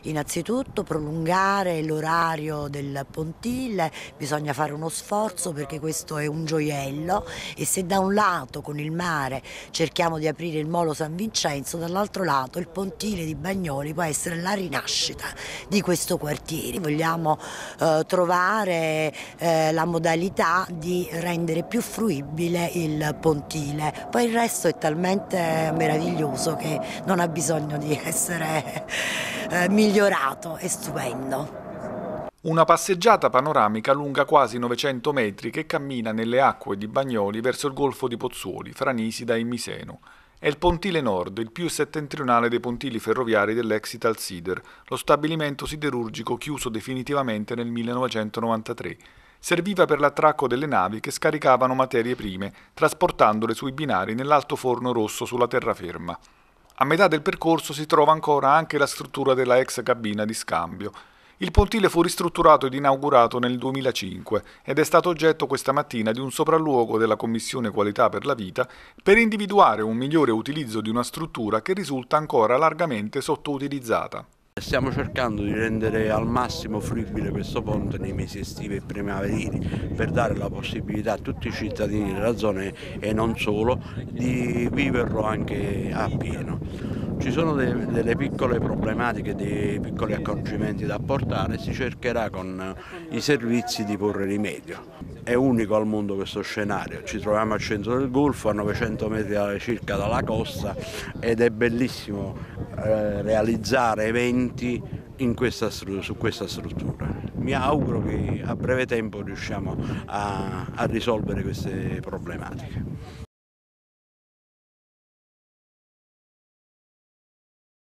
Innanzitutto prolungare l'orario del pontile, bisogna fare uno sforzo perché questo è un gioiello e se da un lato con il mare cerchiamo di aprire il Molo San Vincenzo, dall'altro lato il pontile di Bagnoli può essere la rinascita di questo quartiere. Vogliamo trovare la modalità di rendere più fruibile il pontile, poi il resto è talmente meraviglioso che non ha bisogno di essere migliorato, è stupendo. Una passeggiata panoramica lunga quasi 900 metri che cammina nelle acque di Bagnoli verso il golfo di Pozzuoli, fra Nisida e Miseno. È il Pontile Nord, il più settentrionale dei pontili ferroviari dell'ex Italsider, lo stabilimento siderurgico chiuso definitivamente nel 1993. Serviva per l'attracco delle navi che scaricavano materie prime, trasportandole sui binari nell'alto forno rosso sulla terraferma. A metà del percorso si trova ancora anche la struttura della ex cabina di scambio. Il pontile fu ristrutturato ed inaugurato nel 2005 ed è stato oggetto questa mattina di un sopralluogo della Commissione Qualità per la Vita per individuare un migliore utilizzo di una struttura che risulta ancora largamente sottoutilizzata. Stiamo cercando di rendere al massimo fruibile questo ponte nei mesi estivi e primaverili per dare la possibilità a tutti i cittadini della zona e non solo di viverlo anche a pieno. Ci sono delle piccole problematiche, dei piccoli accorgimenti da apportare, si cercherà con i servizi di porre rimedio. È unico al mondo questo scenario, ci troviamo al centro del Golfo, a 900 metri circa dalla costa ed è bellissimo realizzare eventi su questa struttura. Mi auguro che a breve tempo riusciamo a risolvere queste problematiche.